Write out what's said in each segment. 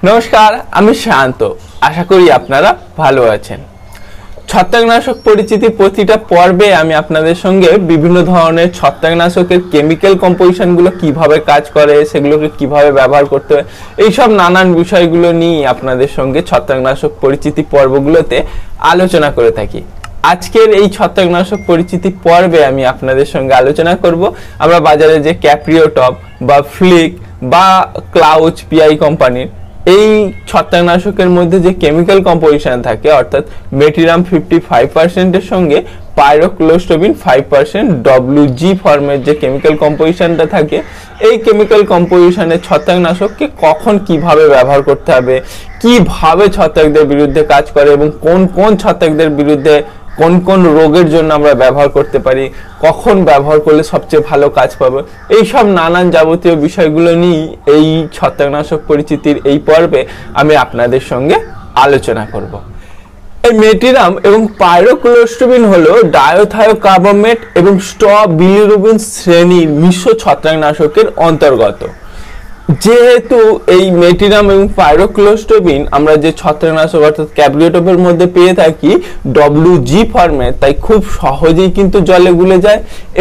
নমস্কার, আমি শান্ত। আশা করি আপনারা ভালো আছেন। ছত্রাকনাশক পরিচিতি প্রতিটা পর্বে আমি আপনাদের সঙ্গে বিভিন্ন ধরনের ছত্রাকনাশকের কেমিক্যাল কম্পোজিশনগুলো কিভাবে কাজ করে, সেগুলোকে কিভাবে ব্যবহার করতে হয়, এইসব নানান বিষয়গুলো নিয়ে আপনাদের সঙ্গে ছত্রাকনাশক পরিচিতি পর্বগুলোতে আলোচনা করে থাকি। আজকের এই ছত্রাকনাশক পরিচিতি পর্বে আমি আপনাদের সঙ্গে আলোচনা করব আমরা বাজারে যে ক্যাপ্রিওটপ বা ফ্লিক বা ক্লাউচ পিআই কোম্পানির এই ছত্রাকনাশকের মধ্যে যে কেমিক্যাল কম্পোজিশন থাকে, অর্থাৎ মেটিরাম 55% এর সঙ্গে পাইরোক্লোস্টোবিন 5% WG ফর্মের যে কেমিক্যাল কম্পোজিশনটা থাকে, এই কেমিক্যাল কম্পোজিশনের ছত্রাকনাশককে কখন কিভাবে ব্যবহার করতে হবে, কিভাবে ছত্রাকদের বিরুদ্ধে কাজ করে এবং কোন কোন ছত্রাকদের বিরুদ্ধে কোন কোন রোগের জন্য আমরা ব্যবহার করতে পারি, কখন ব্যবহার করলে সবচেয়ে ভালো কাজ পাবে, এই সব নানান যাবতীয় বিষয়গুলো নিয়ে এই ছত্রাকনাশক পরিচিতির এই পর্বে আমি আপনাদের সঙ্গে আলোচনা করব। এই মেটিরাম এবং পাইরোক্লোস্টোবিন হলো ডায়োথায়োকার্বমেট এবং স্ট্রবিলিরুবিন শ্রেণীর মিশ্র ছত্রাকনাশকের অন্তর্গত। যেহেতু এই মেটিরাম এবং পাইরোক্লোস্টোবিন আমরা যে ছত্রাকনাশক অর্থাৎ ক্যাপ্রিওটপের মধ্যে পেয়ে থাকি WG ফর্মে, তাই খুব সহজেই কিন্তু জলে গুলে যায়।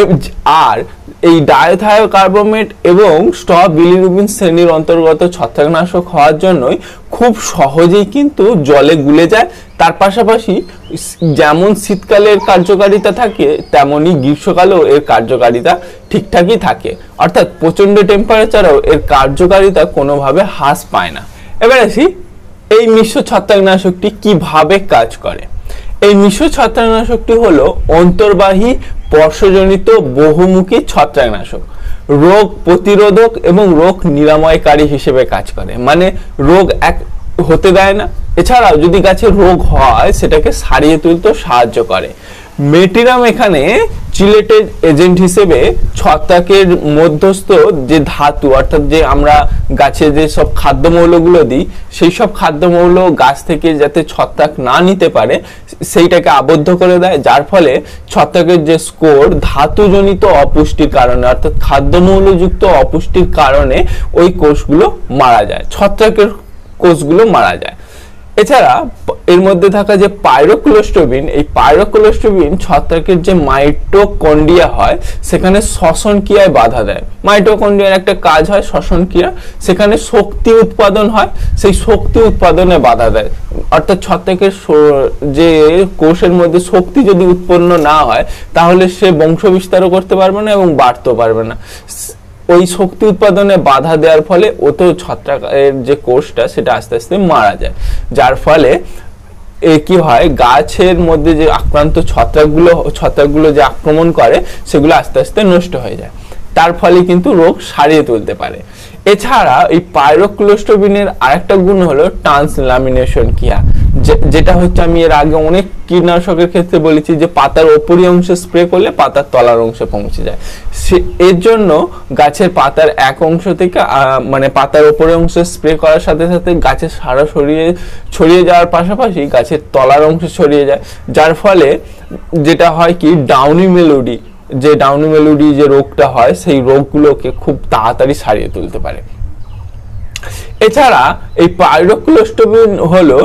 আর এই ডায়োথায়োকার্বমেট এবং স্ট্রবিলিরুবিন শ্রেণীর অন্তর্গত ছত্রাকনাশক হওয়ার জন্যই খুব সহজেই কিন্তু জলে গুলে যায়। তার পাশাপাশি যেমন শীতকালের কার্যকারিতা থাকে, তেমনি গ্রীষ্মকালেও এর কার্যকারিতা ঠিকঠাকই থাকে, অর্থাৎ প্রচন্ড টেম্পারেচারেও এর কার্যকারিতা কোনোভাবে হ্রাস পায় না। এবার আসি এই মিশ্র ছত্রাকনাশকটি কিভাবে কাজ করে। এই মিশ্র ছত্রাকনাশকটি হলো অন্তর্বাহী বর্ষজনিত বহুমুখী ছত্রাকনাশক, রোগ প্রতিরোধক এবং রোগ নিরাময়কারী হিসেবে কাজ করে, মানে রোগ হতে দেয় না। এছাড়াও যদি গাছে রোগ হয় সেটাকে সারিয়ে তুলতে সাহায্য করে। মেটিরাম এখানে চিলেটেড এজেন্ট হিসেবে ছত্রাকের মধ্যস্থ যে ধাতু, অর্থাৎ যে আমরা গাছে যে সব খাদ্যমৌলগুলো দিই, সেই সব খাদ্যমৌল গাছ থেকে যাতে ছত্রাক না নিতে পারে সেইটাকে আবদ্ধ করে দেয়, যার ফলে ছত্রাকের যে স্কোর ধাতুজনিত অপুষ্টির কারণে অর্থাৎ খাদ্যমৌলযুক্ত অপুষ্টির কারণে ওই কোষগুলো মারা যায়, ছত্রাকের কোষগুলো মারা যায়। এছাড়া এর মধ্যে থাকা যে পাইরোক্লোস্টোবিন, এই পাইরোক্লোস্টোবিন ছত্রাকের যে মাইটোকন্ড্রিয়া হয় সেখানে শ্বসন ক্রিয়ায় বাধা দেয়। মাইটোকন্ড্রিয়ার একটা কাজ হয় শ্বসন ক্রিয়া, সেখানে শক্তি উৎপাদন হয়, সেই শক্তি উৎপাদনে বাধা দেয়। অর্থাৎ ছত্রাকের যে কোষের মধ্যে শক্তি যদি উৎপন্ন না হয় তাহলে সে বংশ বিস্তারও করতে পারবে না এবং বাড়তেও পারবে না। ওই শক্তি উৎপাদনে বাধা দেওয়ার ফলে ছত্রাকের যে কোষটা সেটা আস্তে আস্তে মারা যায়, যার ফলে কি হয়, গাছের মধ্যে যে আক্রান্ত ছত্রাকগুলো যে আক্রমণ করে সেগুলো আস্তে আস্তে নষ্ট হয়ে যায়, তার ফলে কিন্তু রোগ সারিয়ে তুলতে পারে। এছাড়া এই পাইরোক্লোস্টোবিনের আরেকটা গুণ হলো ট্রান্সলামিনেশন ক্রিয়া, যেটা হচ্ছে আমি এর আগে অনেক কীটনাশকের ক্ষেত্রে বলেছি যে পাতার উপরি অংশে স্প্রে করলে পাতার তলার অংশে পৌঁছে যায়। এর জন্য গাছের পাতার এক অংশ থেকে মানে পাতার উপরে অংশে স্প্রে করার সাথে সাথে গাছের সারা ছড়িয়ে যাওয়ার পাশাপাশি গাছের তলার অংশে ছড়িয়ে যায়, যার ফলে যেটা হয় কি ডাউনি মেলোডি যে রোগটা হয় সেই রোগগুলোকে খুব তাড়াতাড়ি সারিয়ে তুলতে পারে। এছাড়া এই পাইরোক্লোস্টোবিন হলো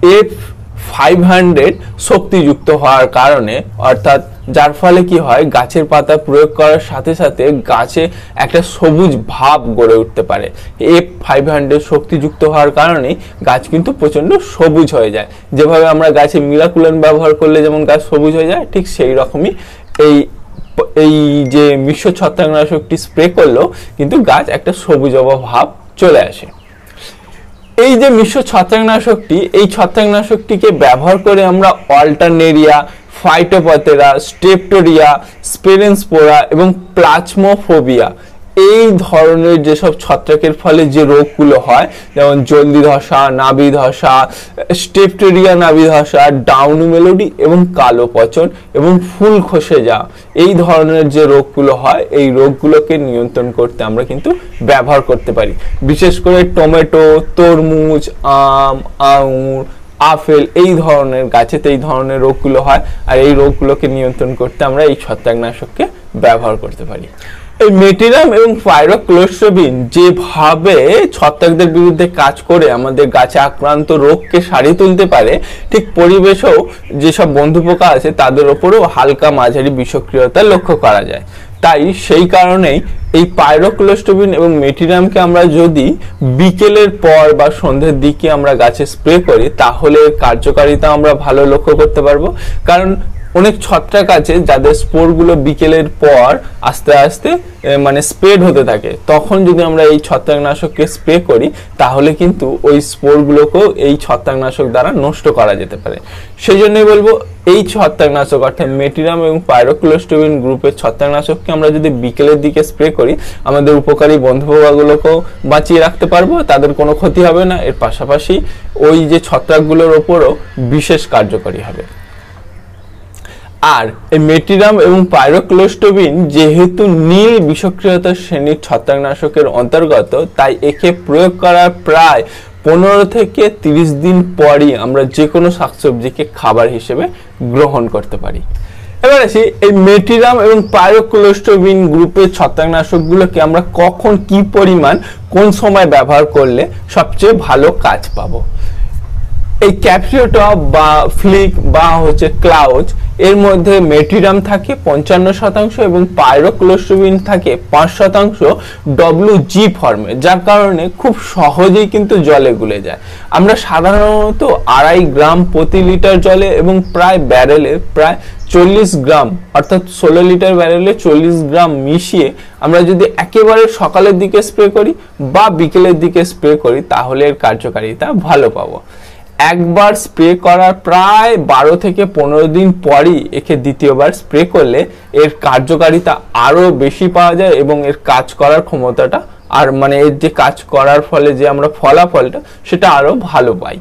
F500 শক্তিযুক্ত হওয়ার কারণে, অর্থাৎ যার ফলে কি হয়, গাছের পাতা প্রয়োগ করার সাথে সাথে গাছে একটা সবুজ ভাব গড়ে উঠতে পারে। F500 শক্তিযুক্ত হওয়ার কারণে গাছ কিন্তু প্রচন্ড সবুজ হয়ে যায়। যেভাবে আমরা গাছে মিরাকুলান ব্যবহার করলে যেমন গাছ সবুজ হয়ে যায়, ঠিক সেই রকমই এই যে মিশ্র ছত্রাকনাশকটি স্প্রে করলো কিন্তু গাছ একটা সবুজ ভাব চলে আসে। এই যে মিশ্র ছত্রাকনাশকটি, এই ছত্রাকনাশকটিকে ব্যবহার করে আমরা অল্টারনেরিয়া, ফাইটোপথেরা, স্টেপটোরিয়া, স্পেরেন্সপোরা এবং প্লাজমোফোবিয়া এই ধরনের যেসব ছত্রাকের ফলে যে রোগগুলো হয়, যেমন জলদি ধসা, নাভি ধসা, স্টেপটোরিয়া নাভি ধসা, ডাউনি মেলোডি এবং কালো পচন এবং ফুল খসে যাওয়া, এই ধরনের যে রোগগুলো হয় এই রোগগুলোকে নিয়ন্ত্রণ করতে আমরা কিন্তু ব্যবহার করতে পারি। বিশেষ করে টমেটো, তরমুজ, আম, আঙুর, আপেল এই ধরনের গাছেতে এই ধরনের রোগগুলো হয়, আর এই রোগগুলোকে নিয়ন্ত্রণ করতে আমরা এই ছত্রাকনাশককে ব্যবহার করতে পারি। এই মেটিরাম এবং পাইরোক্লোস্ট্রবিন যেভাবে ছত্রাকদের বিরুদ্ধে কাজ করে আমাদের গাছে আক্রান্ত রোগকে সারিয়ে তুলতে পারে, ঠিক পরিবেশেও যেসব বন্ধু পোকা আছে তাদের ওপরেও হালকা মাঝারি বিষক্রিয়তা লক্ষ্য করা যায়। তাই সেই কারণেই এই পাইরোক্লোস্ট্রবিন এবং মেটিরামকে আমরা যদি বিকেলের পর বা সন্ধ্যের দিকে আমরা গাছে স্প্রে করি তাহলে কার্যকারিতা আমরা ভালো লক্ষ্য করতে পারবো। কারণ অনেক ছত্রাক আছে যাদের স্পোরগুলো বিকেলের পর আস্তে আস্তে মানে স্প্রেড হতে থাকে, তখন যদি আমরা এই ছত্রাকনাশককে স্প্রে করি তাহলে কিন্তু ওই স্পোরগুলোকেও এই ছত্রাকনাশক দ্বারা নষ্ট করা যেতে পারে। সেই জন্যই বলবো এই ছত্রাকনাশক অর্থাৎ মেটিরাম এবং পাইরোক্লোস্ট্রবিন গ্রুপের ছত্রাকনাশককে আমরা যদি বিকেলের দিকে স্প্রে করি আমাদের উপকারী বন্ধু পোকাগুলোকেও বাঁচিয়ে রাখতে পারবো, তাদের কোনো ক্ষতি হবে না। এর পাশাপাশি ওই যে ছত্রাকগুলোর ওপরও বিশেষ কার্যকরী হবে। আর এই মেটিরাম এবং পাইরোক্লোস্ট্রবিন যেহেতু নীল বিষক্রিয়তা শ্রেণীর ছত্রাকনাশকের অন্তর্গত, তাই একে প্রয়োগ করার প্রায় 15 থেকে 30 দিন পরই আমরা যে কোনো শাকসবজিকে খাবার হিসেবে গ্রহণ করতে পারি। এবার আসি এই মেটিরাম এবং পাইরোক্লোস্ট্রবিন গ্রুপের ছত্রাকনাশকগুলোকে আমরা কখন কি পরিমাণ কোন সময় ব্যবহার করলে সবচেয়ে ভালো কাজ পাবো। এই ক্যাপসিওটপ বা ফ্লিক বা ক্লাউজ এর মধ্যে মেটিরাম থাকে 55% এবং পাইরোক্লোস্ট্রবিন থাকে 5% WG ফর্মে, যার কারণে খুব সহজেই কিন্তু জলে গুলে যায়। আমরা সাধারণত 2.5 গ্রাম প্রতি লিটার জলে এবং প্রায় ব্যারেলে প্রায় 40 গ্রাম অর্থাৎ 16 লিটার ব্যারেলে 40 গ্রাম মিশিয়ে আমরা যদি একেবারে সকালের দিকে স্প্রে করি বা বিকেলের দিকে স্প্রে করি তাহলে এর কার্যকারিতা ভালো পাবো। একবার স্প্রে করার প্রায় 12 থেকে 15 দিন পরই একে দ্বিতীয়বার স্প্রে করলে এর কার্যকারিতা আরো বেশি পাওয়া যায় এবং এর কাজ করার ক্ষমতাটা আর মানে এর যে কাজ করার ফলে যে আমরা ফলাফলটা সেটা আরো ভালো পাই।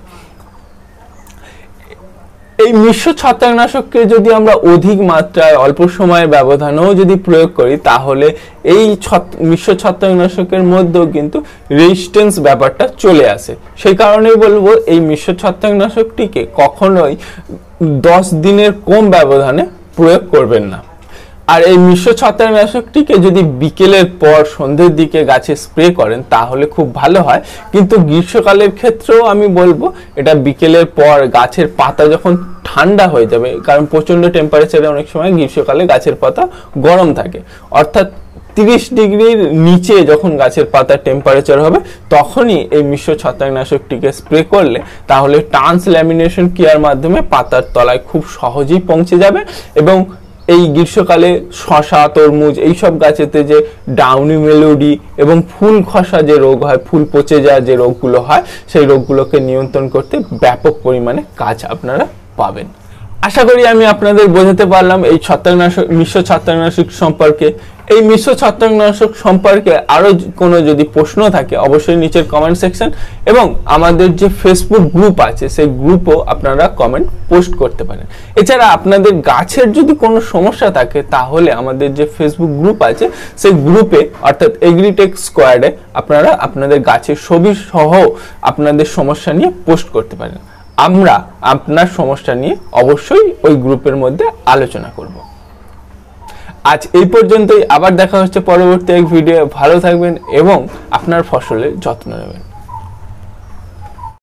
এই মিশ্র ছত্রাকনাশককে যদি আমরা অধিক মাত্রায় অল্প সময়ের ব্যবধানেও যদি প্রয়োগ করি তাহলে এই মিশ্র ছত্রাকনাশকের মধ্যেও কিন্তু রেজিস্ট্যান্স ব্যাপারটা চলে আসে। সেই কারণেই বলবো এই মিশ্র ছত্রাকনাশকটিকে কখনোই 10 দিনের কম ব্যবধানে প্রয়োগ করবেন না। আর এই মিশ্র ছত্রাকনাশকটিকে যদি বিকেলের পর সন্ধ্যের দিকে গাছে স্প্রে করেন তাহলে খুব ভালো হয়, কিন্তু গ্রীষ্মকালের ক্ষেত্রেও আমি বলবো এটা বিকেলের পর গাছের পাতা যখন ঠান্ডা হয়ে যাবে, কারণ প্রচন্ড টেম্পারেচারে অনেক সময় গ্রীষ্মকালে গাছের পাতা গরম থাকে, অর্থাৎ 30 ডিগ্রির নিচে যখন গাছের পাতার টেম্পারেচার হবে তখনই এই মিশ্র ছত্রাকনাশকটিকে স্প্রে করলে তাহলে ট্রান্সল্যামিনেশন ক্রিয়ার মাধ্যমে পাতার তলায় খুব সহজেই পৌঁছে যাবে এবং এই গ্রীষ্মকালে শসা তরমুজ এইসব গাছেতে যে ডাউনি মেলোডি এবং ফুল খসা যে রোগ হয়, ফুল পচে যাওয়া যে রোগগুলো হয়, সেই রোগগুলোকে নিয়ন্ত্রণ করতে ব্যাপক পরিমাণে কাজ আপনারা পাবেন। আশা করি আমি আপনাদের বোঝাতে পারলাম এই ছত্রাকনাশক মিশ্র ছত্রাকনাশক সম্পর্কে। এই মিশ্র ছত্রাকনাশক সম্পর্কে আরো কোনো যদি প্রশ্ন থাকে অবশ্যই নিচের কমেন্ট সেকশন এবং আমাদের যে ফেসবুক গ্রুপ আছে সেই গ্রুপও আপনারা কমেন্ট পোস্ট করতে পারেন। এছাড়া আপনাদের গাছের যদি কোনো সমস্যা থাকে তাহলে আমাদের যে ফেসবুক গ্রুপ আছে সেই গ্রুপে অর্থাৎ এগ্রিটেক স্কোয়াডে আপনারা আপনাদের গাছের ছবি সহ আপনাদের সমস্যা নিয়ে পোস্ট করতে পারেন। আমরা আপনার সমস্যা নিয়ে অবশ্যই ওই গ্রুপের মধ্যে আলোচনা করব। আজ এই পর্যন্তই, আবার দেখা হচ্ছে পরবর্তী এক ভিডিও। ভালো থাকবেন এবং আপনার ফসলের যত্ন নেবেন।